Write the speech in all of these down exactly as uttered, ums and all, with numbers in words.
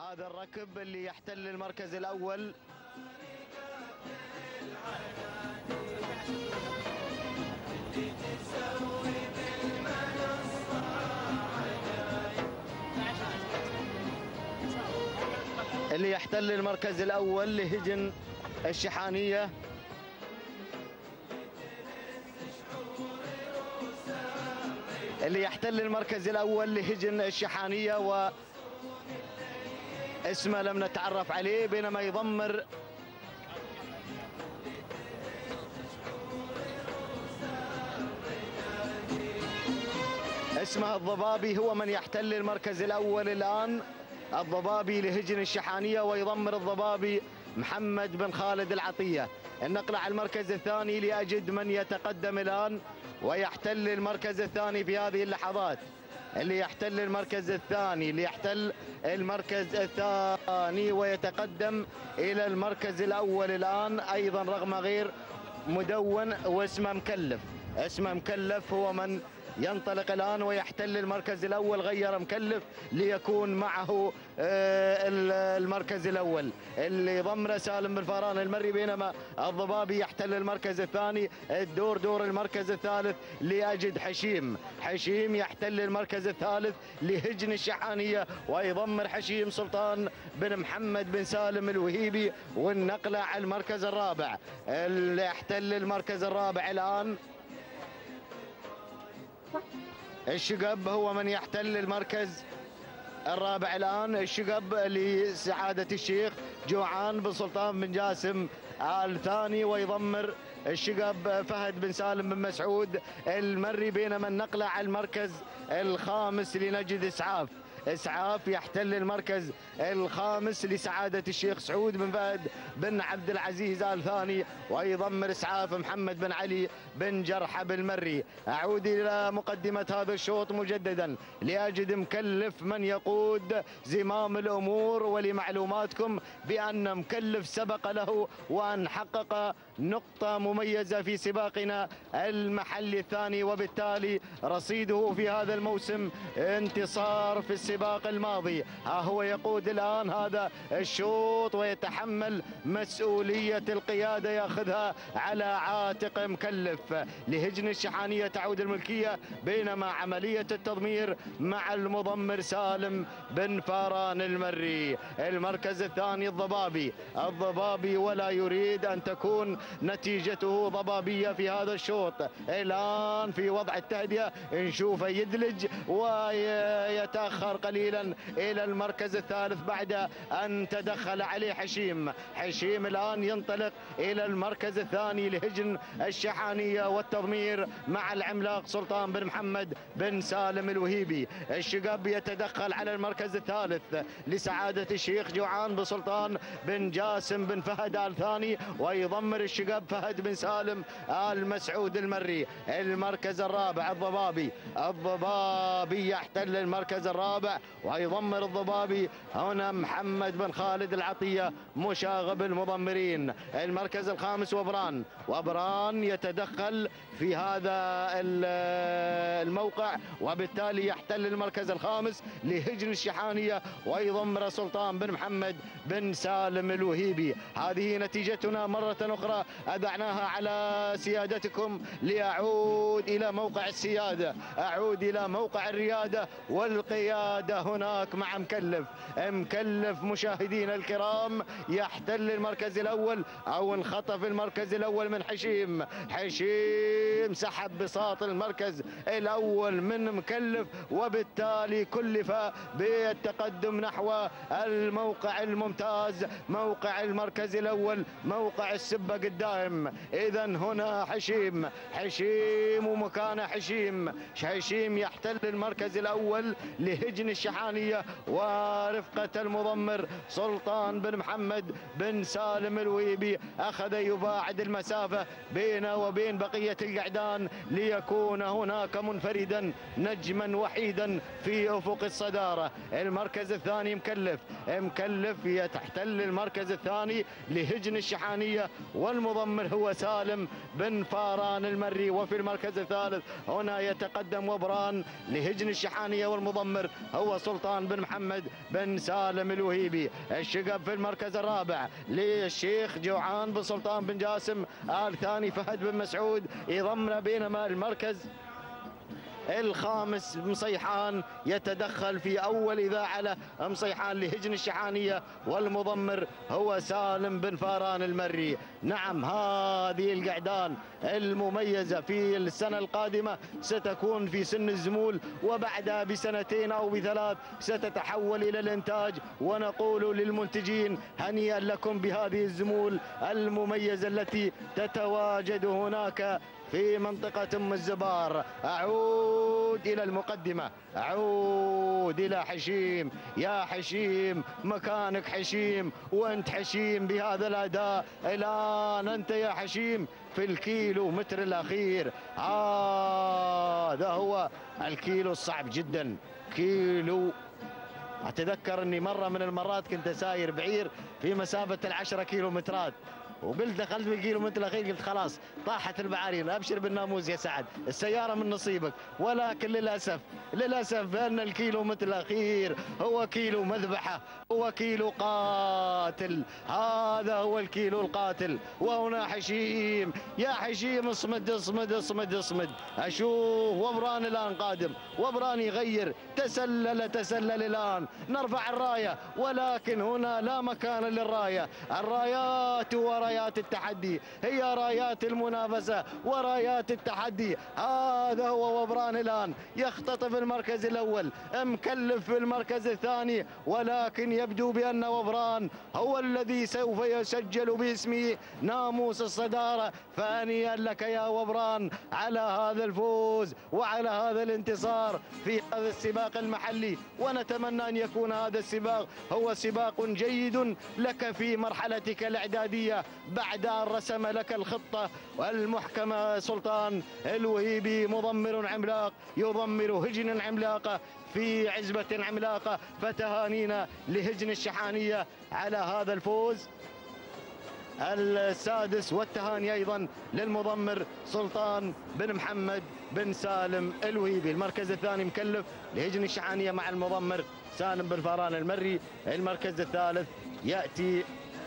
هذا الركب اللي يحتل المركز الأول. اللي يحتل المركز الأول لهجن الشحانية. اللي يحتل المركز الأول لهجن الشحانية و اسمه لم نتعرف عليه، بينما يضمر اسمه الضبابي، هو من يحتل المركز الأول الآن. الضبابي لهجن الشحانية، ويضمر الضبابي محمد بن خالد العطية. النقل على المركز الثاني لأجد من يتقدم الآن ويحتل المركز الثاني في هذه اللحظات. اللي يحتل المركز الثاني اللي يحتل المركز الثاني ويتقدم إلى المركز الأول الآن، أيضا رغم غير مدون، واسمه مكلف. اسمه مكلف هو من ينطلق الآن ويحتل المركز الأول. غير مكلف ليكون معه المركز الأول اللي ضمره سالم بن فاران المري، بينما الضبابي يحتل المركز الثاني. الدور دور المركز الثالث لأجد حشيم. حشيم يحتل المركز الثالث لهجن الشحانية، ويضمر حشيم سلطان بن محمد بن سالم الوهيبي. والنقلة على المركز الرابع اللي يحتل المركز الرابع الآن الشقب، هو من يحتل المركز الرابع الآن. الشقب لسعادة الشيخ جوعان بن سلطان بن جاسم الثاني، ويضمر الشقب فهد بن سالم بن مسعود المري، بينما النقلة على المركز الخامس لنجد إسعاف. إسعاف يحتل المركز الخامس لسعادة الشيخ سعود بن فهد بن عبد العزيز آل ثاني، ويضمر إسعاف محمد بن علي بن جرحب المري. أعود إلى مقدمة هذا الشوط مجددا لأجد مكلف من يقود زمام الأمور، ولمعلوماتكم بأن مكلف سبق له وأن حقق نقطة مميزة في سباقنا المحل الثاني، وبالتالي رصيده في هذا الموسم انتصار في السباق الماضي. ها هو يقود الآن هذا الشوط ويتحمل مسؤولية القيادة، يأخذها على عاتق مكلف. لهجن الشحانية تعود الملكية، بينما عملية التضمير مع المضمر سالم بن فاران المري. المركز الثاني الضبابي. الضبابي ولا يريد أن تكون نتيجته ضبابية في هذا الشوط. الآن في وضع التهدئة نشوفه يدلج ويتأخر قليلا إلى المركز الثالث بعد أن تدخل عليه حشيم. حشيم الآن ينطلق إلى المركز الثاني لهجن الشحانية والتضمير مع العملاق سلطان بن محمد بن سالم الوهيبي. الشقب يتدخل على المركز الثالث لسعادة الشيخ جوعان بسلطان بن جاسم بن فهد آل ثاني، ويضمر الشقب فهد بن سالم آل مسعود المري. المركز الرابع الضبابي. الضبابي يحتل المركز الرابع، ويضمر الضبابي هنا محمد بن خالد العطية مشاغب المضمرين. المركز الخامس وبران. وبران يتدخل في هذا الموقع، وبالتالي يحتل المركز الخامس لهجن الشحانية، ويضمر سلطان بن محمد بن سالم الوهيبي. هذه نتيجتنا مرة أخرى أذعناها على سيادتكم، لأعود إلى موقع السيادة، أعود إلى موقع الريادة والقيادة هناك مع مكلف. مكلف مشاهدينا الكرام يحتل المركز الأول، أو انخطف المركز الأول من حشيم. حشيم سحب بساط المركز الأول من مكلف، وبالتالي كلف بالتقدم نحو الموقع الممتاز، موقع المركز الأول، موقع السبق الدائم. إذا هنا حشيم حشيم ومكانه حشيم. حشيم يحتل المركز الأول لهجن الشحانية ورفقة المضمر سلطان بن محمد بن سالم الوهيبي. أخذ يباعد المسافة بينه وبين بقية القعدان ليكون هناك منفردا نجما وحيدا في أفق الصدارة. المركز الثاني مكلف. مكلف يحتل المركز الثاني لهجن الشحانية، والمضمر هو سالم بن فاران المري. وفي المركز الثالث هنا يتقدم وبران لهجن الشحانية، والمضمر هو سلطان بن محمد بن سالم الوهيبي. الشقب في المركز الرابع للشيخ جوعان بن سلطان بن جاسم آل ثاني فهد بن مسعود يضمن، بينما المركز الخامس مصيحان يتدخل في أول إذاعة له مصيحان لهجن الشحانية، والمضمر هو سالم بن فاران المري. نعم، هذه القعدان المميزة في السنة القادمة ستكون في سن الزمول، وبعدها بسنتين أو بثلاث ستتحول إلى الإنتاج، ونقول للمنتجين هنيئا لكم بهذه الزمول المميزة التي تتواجد هناك في منطقة أم الزبار. أعود إلى المقدمة، أعود إلى حشيم. يا حشيم، مكانك حشيم، وأنت حشيم بهذا الأداء. الآن أنت يا حشيم في الكيلو متر الأخير. هذا هو الكيلو الصعب جدا، كيلو. أتذكر أني مرة من المرات كنت ساير بعير في مسافة العشرة كيلو مترات، وقلت دخلت بالكيلو متر الاخير، قلت خلاص طاحت البعارين، ابشر بالناموس يا سعد، السياره من نصيبك. ولكن للاسف للاسف ان الكيلو متر الاخير هو كيلو مذبحه، هو كيلو قاتل. هذا هو الكيلو القاتل. وهنا حشيم، يا حشيم اصمد اصمد اصمد اصمد. اشوف وبران الان قادم، وبران يغير، تسلل تسلل الان. نرفع الرايه، ولكن هنا لا مكان للرايه. الرايات ورا رايات التحدي، هي رايات المنافسة ورايات التحدي. هذا هو وبران الآن يختطف المركز الأول، مكلف في المركز الثاني، ولكن يبدو بأن وبران هو الذي سوف يسجل باسمه ناموس الصدارة. فهنيئا لك يا وبران على هذا الفوز وعلى هذا الانتصار في هذا السباق المحلي، ونتمنى أن يكون هذا السباق هو سباق جيد لك في مرحلتك الإعدادية بعد أن رسم لك الخطة المحكمة سلطان الوهيبي. مضمر عملاق يضمر هجن عملاقة في عزبة عملاقة، فتهانينا لهجن الشحانية على هذا الفوز السادس، والتهاني أيضا للمضمر سلطان بن محمد بن سالم الوهيبي. المركز الثاني مكلف لهجن الشحانية مع المضمر سالم بن فاران المري. المركز الثالث يأتي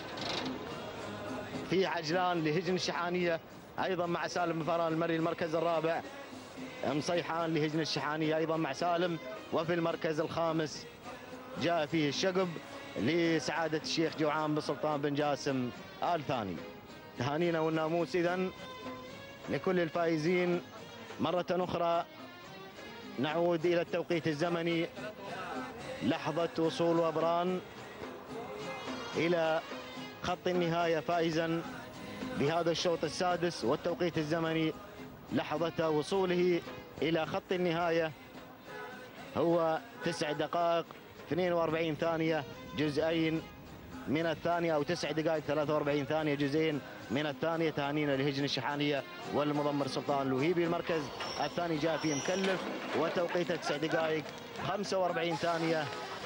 في عجلان لهجن الشحانية أيضا مع سالم بن فاران المري. المركز الرابع مصيحان لهجن الشحانية أيضا مع سالم. وفي المركز الخامس جاء فيه الشقب لسعادة الشيخ جوعان بن سلطان بن جاسم آل ثاني. تهانينا والناموس إذن لكل الفائزين. مرة أخرى نعود إلى التوقيت الزمني، لحظة وصول وبران إلى خط النهاية فائزا بهذا الشوط السادس، والتوقيت الزمني لحظة وصوله إلى خط النهاية هو تسع دقائق اثنين وأربعين ثانية جزئين من الثانية، أو تسع دقائق ثلاثة وأربعين ثانية جزئين من الثانية. تهانينا لهجن الشحانية والمضمر سلطان الوهيبي. المركز الثاني جاء فيه مكلف وتوقيته تسع دقائق خمسة وأربعين ثانية،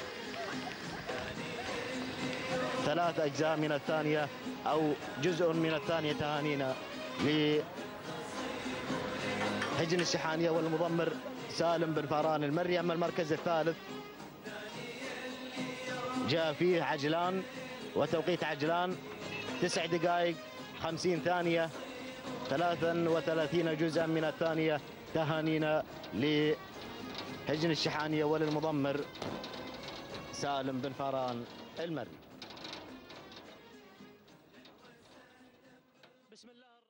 ثلاث أجزاء من الثانية أو جزء من الثانية. تهانينا لهجن الشحانية والمضمر سالم بن فاران المري. أما المركز الثالث جاء فيه عجلان وتوقيت عجلان تسع دقائق خمسين ثانية، ثلاثا وثلاثين جزءا من الثانية. تهانينا لهجن الشحانية وللمضمر سالم بن فاران المري. بسم الله.